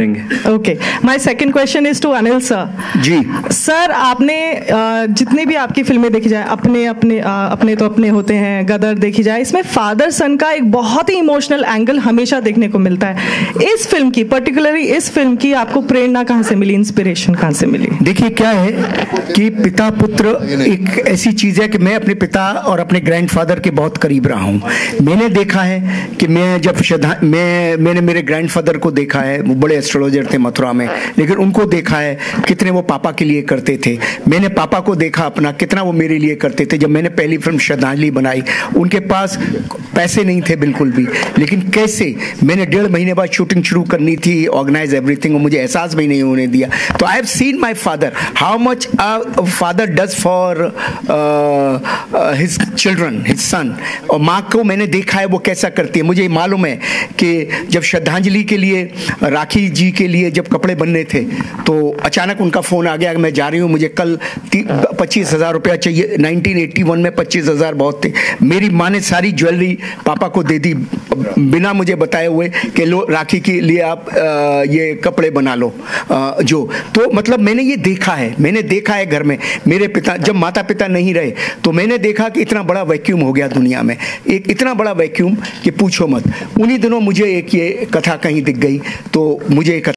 करेंगे। Okay, my second question is to Anil sir. जी sir, आपने जितनी भी आपकी फिल्में देखी जाए, अपने तो अपने होते हैं, गदर देखी जाए, इसमें फादर सन का एक बहुत ही इमोशनल एंगल हमेशा देखने को मिलता है। इस फिल्म की, पर्टिकुलरली इस फिल्म की, आपको प्रेरणा कहाँ से मिली, इंस्पिरेशन कहाँ से मिली? देखिए, क्या है कि पिता पुत्र एक ऐसी चीज है कि मैं अपने पिता और अपने ग्रैंडफादर के बहुत करीब रहा हूँ। मैंने देखा है कि मैंने मेरे ग्रैंडफादर को देखा है, वो बड़े एस्ट्रोलॉजर थे मथुरा में, लेकिन उनको देखा है कितने वो पापा के लिए करते थे। मैंने पापा को देखा अपना, कितना वो मेरे लिए करते थे। जब मैंने पहली फिल्म श्रद्धांजलि बनाई, उनके पास पैसे नहीं थे बिल्कुल भी, लेकिन कैसे मैंने 1.5 महीने बाद शूटिंग शुरू करनी थी, ऑर्गेनाइज एवरीथिंग, और मुझे एहसास भी नहीं होने दिया। तो I have seen my father, how much a father does for his children, his son. और माँ को मैंने देखा है वो कैसा करती है। मुझे मालूम है कि जब श्रद्धांजलि के लिए, राखी जी के लिए जब कपड़े बनने थे, तो अचानक उनका फोन आ गया कि मैं जा रही हूँ, मुझे कल 25,000 रुपया चाहिए। 1981 में 25,000 बहुत थे। मेरी माँ ने सारी ज्वेलरी पापा को दे दी बिना मुझे बताए हुए कि लो राखी के लिए आप ये कपड़े बना लो। जो तो मतलब मैंने ये देखा है घर में। मेरे पिता, जब माता पिता नहीं रहे, तो मैंने देखा कि इतना बड़ा वैक्यूम हो गया दुनिया में, एक इतना बड़ा वैक्यूम कि पूछो मत। उन्हीं दिनों मुझे एक ये कथा कहीं दिख गई, तो मुझे